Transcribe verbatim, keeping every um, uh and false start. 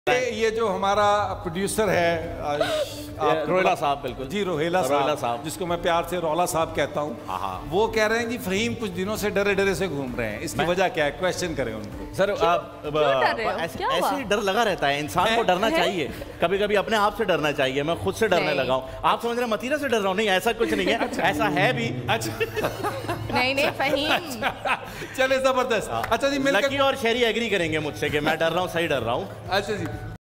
ये जो हमारा प्रोड्यूसर है रोहेला साहब, बिल्कुल जी, रोहेला साहब, साहब जिसको मैं प्यार से रोला साहब कहता हूँ, वो कह रहे हैं कि फहीम कुछ दिनों से डरे डरे से घूम रहे हैं। इसकी वजह क्या है? क्वेश्चन करें उनको। सर आप ऐसे ही डर लगा रहता है, इंसान को डरना चाहिए। कभी कभी अपने आप से डरना चाहिए। मैं खुद से डरने लगा हूँ। आप समझ रहे हैं मतीरा से डर रहा हूँ? नहीं, ऐसा कुछ नहीं है। ऐसा है भी। अच्छा नहीं नहीं फहीम, चले जबरदस्त। अच्छा जी, लकी और शेरी एग्री करेंगे मुझसे कि मैं डर रहा हूँ, सही डर रहा हूँ। अच्छा जी।